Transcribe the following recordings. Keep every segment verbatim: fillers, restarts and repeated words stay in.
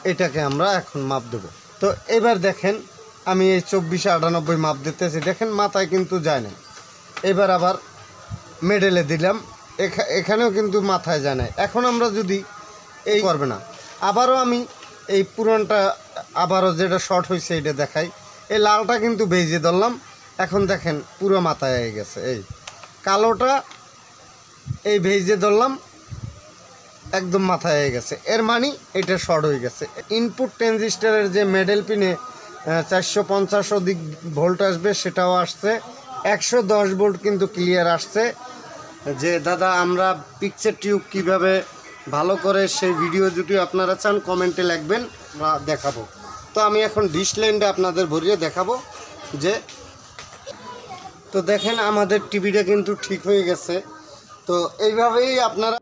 এটাকে আমরা এখন মাপ দেব। তো এবার দেখেন আমি এই চব্বিশে আটানব্বই মাপ দিতেছি, দেখেন মাথায় কিন্তু যায় না। এবার আবার মেডেলে দিলাম, এখানেও কিন্তু মাথায় যায় না। এখন আমরা যদি এই করবে না, আবারও আমি এই পুরনটা আবারও যেটা শর্ট হয়েছে এটা দেখাই। এই লালটা কিন্তু বেজে ধরলাম, এখন দেখেন পুরো মাথায় হয়ে গেছে। এই কালোটা এই ভেজে ধরলাম, একদম মাথায় হয়ে গেছে, এর মানে এটা শর্ট হয়ে গেছে। ইনপুট ট্রানজিস্টরের যে মেডেল পিনে চারশো পঞ্চাশ অধিক ভোল্ট আসবে সেটাও আসছে, একশো দশ ভোল্ট কিন্তু ক্লিয়ার আসছে। যে দাদা আমরা পিকচার টিউব কিভাবে ভালো করে সেই ভিডিও যদি আপনারা চান কমেন্টে লিখবেন, আমরা দেখাবো। তো আমি এখন ডিশ লাইনটা আপনাদের ভরিয়ে দেখাবো। যে তো দেখেন আমাদের টিভিটা কিন্তু ঠিক হয়ে গেছে। তো এইভাবেই আপনারা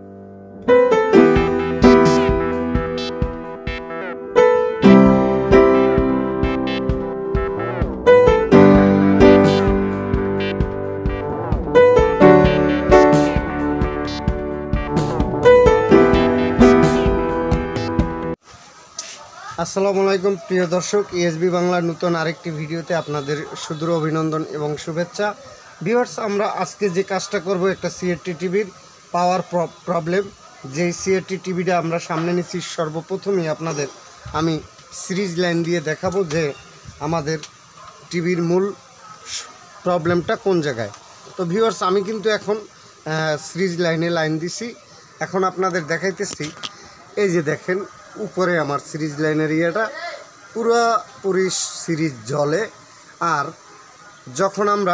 আসসালামু আলাইকুম প্রিয় দর্শক, ইএসবি বাংলার নতুন আরেকটি ভিডিওতে আপনাদের সুদূর অভিনন্দন এবং শুভেচ্ছা। ভিউয়ার্স, আমরা আজকে যে কাজটা করব একটা সিআরটি টিভির পাওয়ার প্রবলেম। যেই সিআরটি টিভিটা আমরা সামনে নিচ্ছি, সর্বপ্রথমই আপনাদের আমি সিরিজ লাইন দিয়ে দেখাবো যে আমাদের টিভির মূল প্রবলেমটা কোন জায়গায়। তো ভিউয়ার্স, আমি কিন্তু এখন সিরিজ লাইনে লাইন দিছি, এখন আপনাদের দেখাইতেছি। এই যে দেখেন উপরে আমার সিরিজ লাইনের ইয়েটা পুরোপুরি সিরিজ জ্বলে। আর যখন আমরা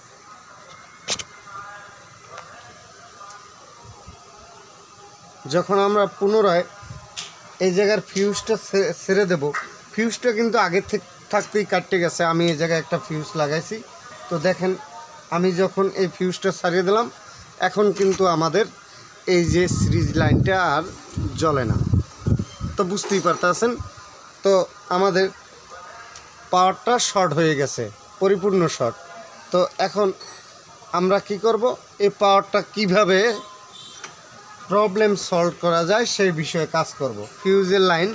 যখন আমরা পুনরায় এই জায়গার ফিউজটা ছেড়ে দেব, ফিউজটা কিন্তু আগে থেকে থাকতেই কাটতে গেছে। আমি এই জায়গায় একটা ফিউজ লাগাইছি। তো দেখেন আমি যখন এই ফিউজটা ছাড়িয়ে দিলাম, এখন কিন্তু আমাদের এই যে সিরিজ লাইনটা আর জ্বলে না। তো বুঝতেই পারতেছেন, তো আমাদের পাওয়ারটা শর্ট হয়ে গেছে, পরিপূর্ণ শর্ট। তো এখন আমরা কি করব, এই পাওয়ারটা কিভাবে প্রবলেম সলভ করা যায় সেই বিষয়ে কাজ করব। ফিউজের লাইন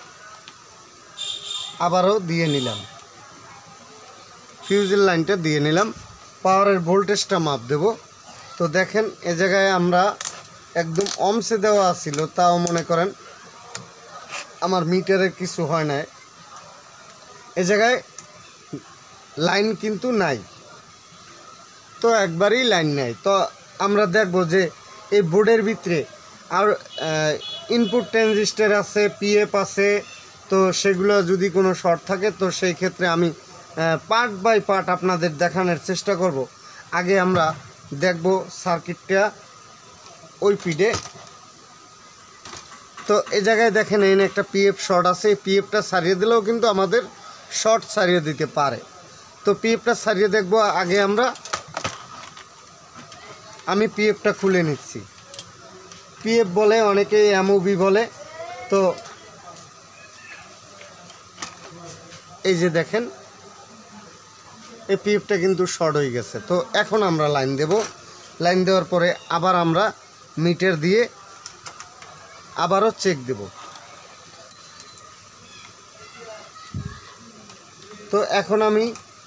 আবারও দিয়ে নিলাম, ফিউজের লাইনটা দিয়ে নিলাম, পাওয়ারের ভোল্টেজটা মাপ দেব। তো দেখেন এ জায়গায় আমরা একদম অমসে দেওয়া ছিল, তাও মনে করেন আমার মিটারের কিছু হয় না, এ জায়গায় লাইন কিন্তু নাই, তো একবারই লাইন নাই। তো আমরা দেখব যে এই বোর্ডের ভিতরে আর ইনপুট ট্রানজিস্টর আছে, পিএফ আছে, তো সেগুলো যদি কোনো শর্ট থাকে তো সেই ক্ষেত্রে আমি পার্ট বাই পার্ট আপনাদের দেখানোর চেষ্টা করব। আগে আমরা দেখব সার্কিটটা ওই পিডে। তো এই জায়গায় দেখেন এখানে একটা পিএফ শর্ট আছে, এই পিএফটা সারিয়ে দিলেও কিন্তু আমাদের শর্ট সারিয়ে দিতে পারে। তো পিএফটা সারিয়ে দেখব আগে আমরা। আমি পিএফটা খুলে নিচ্ছি, পিএফ বলে অনেকে এমওবি বলে। তো এই যে দেখেন এই পিএফটা কিন্তু শর্ট হয়ে গেছে। তো এখন আমরা লাইন দেব, লাইন দেওয়ার পরে আবার আমরা মিটার দিয়ে আবারও চেক দেব। তো এখন আমি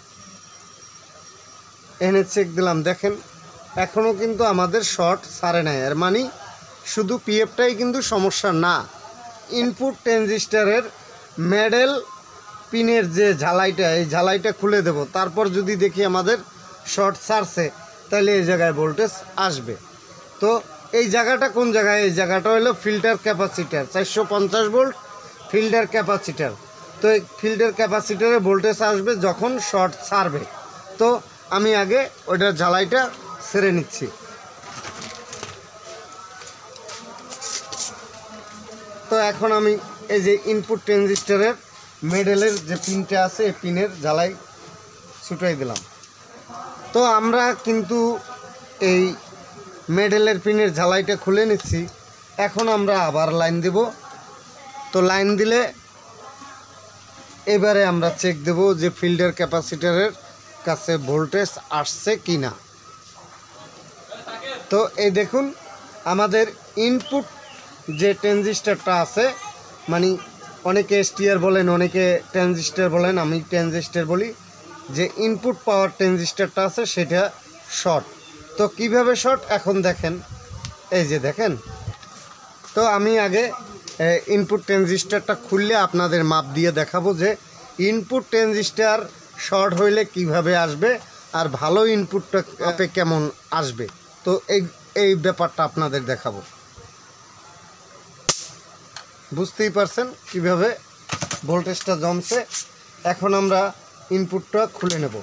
এনে চেক দিলাম, দেখেন এখনও কিন্তু আমাদের শর্ট সারে নাই। এর মানে শুধু পিএফটাই কিন্তু সমস্যা না, ইনপুট ট্রানজিস্টরের মেডেল পিনের যে ঝালাইটা, এই ঝালাইটা খুলে দেব। তারপর যদি দেখি আমাদের শর্ট সারছে, তাহলে এই জায়গায় ভোল্টেজ আসবে। তো এই জায়গাটা কোন জায়গায়, এই জায়গাটা হলো ফিল্টার ক্যাপাসিটার, চারশো পঞ্চাশ ভোল্ট ফিল্টার ক্যাপাসিটার। তো এই ফিল্টার ক্যাপাসিটারে ভোল্টেজ আসবে যখন শর্ট ছাড়বে। তো আমি আগে ওইটার ঝালাইটা ছেড়ে নিচ্ছি। তো এখন আমি এই যে ইনপুট ট্রানজিস্টরের মেডেলের যে পিনটা আছে, এই পিনের ঝালাই ছুটাই দিলাম। তো আমরা কিন্তু এই মেডেলের পিনের ঝালাইটা খুলে নিচ্ছি। এখন আমরা আবার লাইন দেব। তো লাইন দিলে এবারে আমরা চেক দেব যে ফিল্টার ক্যাপাসিটারের কাছে ভোল্টেজ আসছে কি না। তো এই দেখুন আমাদের ইনপুট যে ট্রানজিস্টরটা আছে, মানে অনেকে এসটিআর বলেন, অনেকে ট্রানজিস্টর বলেন, আমি ট্রানজিস্টর বলি। যে ইনপুট পাওয়ার ট্রানজিস্টরটা আছে সেটা শর্ট। তো কিভাবে শর্ট এখন দেখেন, এই যে দেখেন। তো আমি আগে ইনপুট ট্রানজিস্টরটা খুললে আপনাদের মাপ দিয়ে দেখাবো যে ইনপুট ট্রানজিস্টর শর্ট হইলে কিভাবে আসবে আর ভালো ইনপুটটা আপে কেমন আসবে। তো এই এই ব্যাপারটা আপনাদের দেখাবো। বুঝতেই পারছেন কিভাবে ভোল্টেজটা জমছে। এখন আমরা ইনপুটটা খুলে নেব।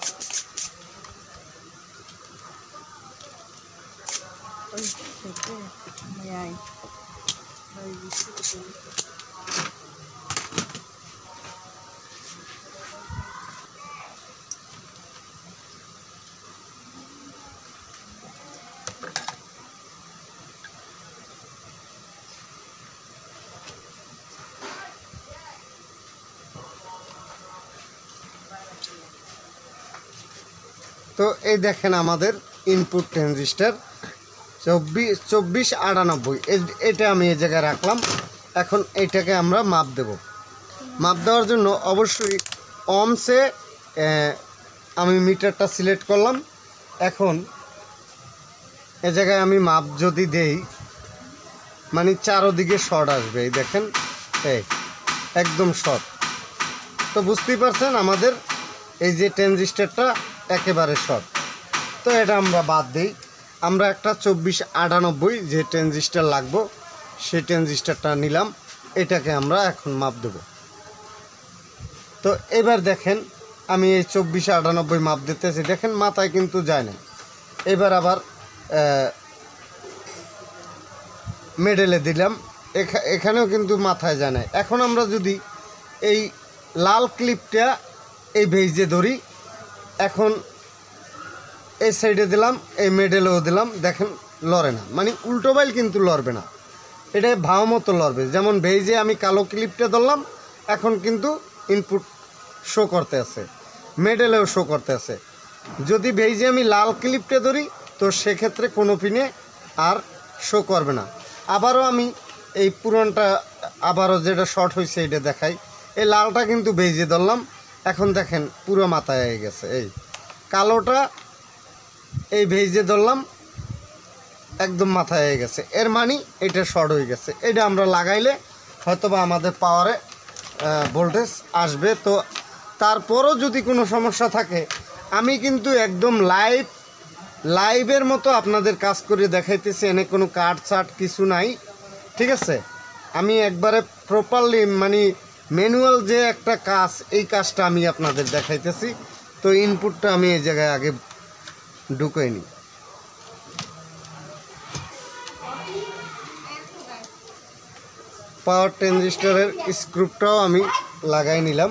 তো এই দেখেন আমাদের ইনপুট ট্রানজিস্টর চব্বিশ চব্বিশ আটানব্বই, এটা আমি এই জায়গায় রাখলাম। এখন এইটাকে আমরা মাপ দেব। মাপ দেওয়ার জন্য অবশ্যই অমসে আমি মিটারটা সিলেক্ট করলাম। এখন এ জায়গায় আমি মাপ যদি দেই, মানে চারোদিকে শর্ট আসবে। এই দেখেন, এই একদম শর্ট। তো বুঝতেই পারছেন আমাদের এই যে ট্রানজিস্টরটা একেবারে শর্ট। তো এটা আমরা বাদ দিই। আমরা একটা চব্বিশ আটানব্বই যে ট্রানজিস্টর লাগবো সেই ট্রানজিস্টরটা নিলাম। এটাকে আমরা এখন মাপ দেব। তো এবার দেখেন আমি এই চব্বিশ আটানব্বই মাপ দিতেছি, দেখেন মাথায় কিন্তু যায় না। এবার আবার মেডেলে দিলাম, এখানেও কিন্তু মাথায় যায় না। এখন আমরা যদি এই লাল ক্লিপটা এই ভেজে ধরি, এখন এই সাইডে দিলাম, এই মেডেলেও দিলাম, দেখেন লড়ে না, মানে উল্টো বাইল কিন্তু লড়বে না, এটা ভাও মতো লড়বে। যেমন ভেজে আমি কালো ক্লিপটা ধরলাম, এখন কিন্তু ইনপুট শো করতে আছে, মেডেলেও শো করতে আছে। যদি ভেজে আমি লাল ক্লিপটা ধরি তো সেক্ষেত্রে কোনো পিনে আর শো করবে না। আবারও আমি এই পুরনটা আবারও যেটা শর্ট হয়েছে এটা দেখাই। এই লালটা কিন্তু ভেজে ধরলাম, এখন দেখেন পুরো মাথায় হয়ে গেছে। এই কালোটা এই ভেজে ধরলাম, একদম মাথায় হয়ে গেছে, এর মানে এটা শর্ট হয়ে গেছে। এটা আমরা লাগাইলে হয়তোবা আমাদের পাওয়ারে ভোল্টেজ আসবে। তো তারপরও যদি কোনো সমস্যা থাকে, আমি কিন্তু একদম লাইভ লাইভের মতো আপনাদের কাজ করে দেখাইতেছি, এনে কোনো কাট চাট কিছু নাই, ঠিক আছে। আমি একবারে প্রপারলি মানে ম্যানুয়াল যে একটা কাজ, এই কাজটা আমি আপনাদের দেখাইতেছি। তো ইনপুটটা আমি এই জায়গায় আগে ঢুকাই নিই। পাওয়ার ট্রানজিস্টরের স্ক্রুপটাও আমি লাগাই নিলাম।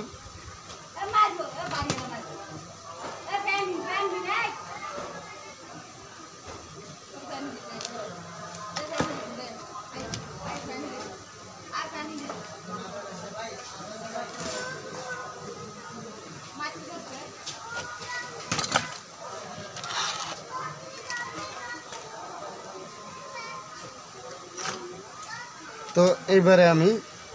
তো এইবারে আমি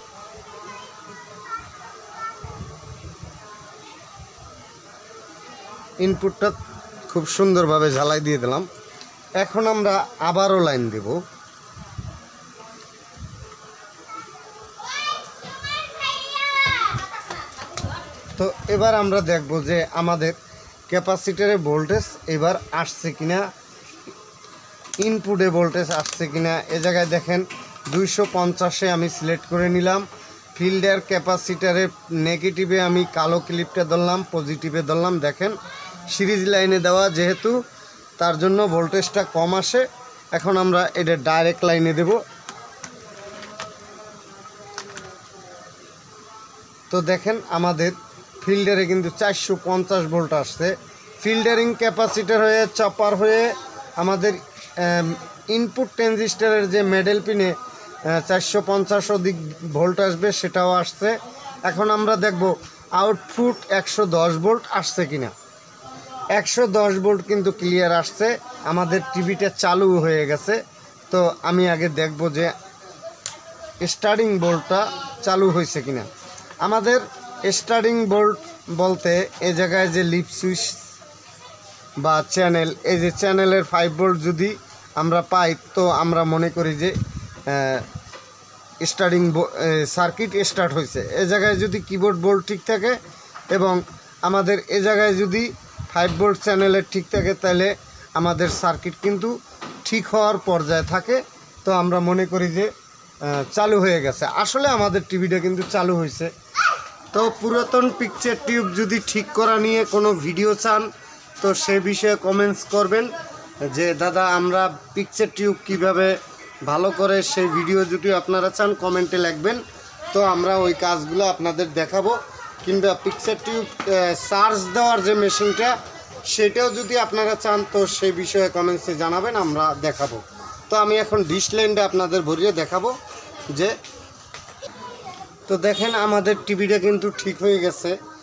ইনপুটটা খুব সুন্দরভাবে ঝালাই দিয়ে দিলাম। এখন আমরা আবারও লাইন দেব। তো এবার আমরা দেখব যে আমাদের ক্যাপাসিটরের ভোল্টেজ এবার আসছে কিনা, ইনপুটে ভোল্টেজ আসছে কিনা। এ জায়গায় দেখেন দুইশো পঞ্চাশে আমি সিলেক্ট করে নিলাম। ফিল্ডের ক্যাপাসিটারের নেগেটিভে আমি কালো ক্লিপটা ধরলাম, পজিটিভে ধরলাম। দেখেন সিরিজ লাইনে দেওয়া যেহেতু, তার জন্য ভোল্টেজটা কম আসে। এখন আমরা এটা ডাইরেক্ট লাইনে দেব। তো দেখেন আমাদের ফিল্ডারে কিন্তু চারশো পঞ্চাশ ভোল্ট আসছে। ফিল্টারিং ক্যাপাসিটার হয়ে চপার হয়ে আমাদের ইনপুট ট্রানজিস্টরের যে মেডেল পিনে চারশো পঞ্চাশ অধিক ভোল্ট আসবে, সেটাও আসছে। এখন আমরা দেখব আউটপুট একশো দশ ভোল্ট আসছে কিনা। একশো দশ ভোল্ট কিন্তু ক্লিয়ার আসছে, আমাদের টিভিটা চালু হয়ে গেছে। তো আমি আগে দেখব যে স্টার্টিং ভোল্টটা চালু হয়েছে কিনা। আমাদের স্টার্টিং বোল্ট বলতে এই জায়গায় যে লিপ সুইচ বা চ্যানেল, এই যে চ্যানেলের ফাইভ বোল্ট যদি আমরা পাই তো আমরা মনে করি যে স্টার্টিং সার্কিট স্টার্ট হয়েছে। এ জায়গায় যদি কিবোর্ড বোল্ট ঠিক থাকে এবং আমাদের এ জায়গায় যদি ফাইভ বোল্ট চ্যানেলের ঠিক থাকে তাহলে আমাদের সার্কিট কিন্তু ঠিক হওয়ার পর্যায়ে থাকে। তো আমরা মনে করি যে চালু হয়ে গেছে। আসলে আমাদের টিভিটা কিন্তু চালু হয়েছে। তো পুরাতন পিকচার টিউব যদি ঠিক করা নিয়ে কোনো ভিডিও চান তো সে বিষয়ে কমেন্টস করবেন যে দাদা আমরা পিকচার টিউব কিভাবে ভালো করে সেই ভিডিও যদি আপনারা চান কমেন্টে লিখবেন, তো আমরা ওই কাজগুলো আপনাদের দেখাবো। কিংবা পিকচার টিউব চার্জ দেওয়ার যে মেশিনটা সেটাও যদি আপনারা চান তো সেই বিষয়ে কমেন্টসে জানাবেন, আমরা দেখাবো। তো আমি এখন ডিশ লাইনটা আপনাদের ভরিয়ে দেখাবো যে, তো দেখেন আমাদের টিভিটা কিন্তু ঠিক হয়ে গেছে।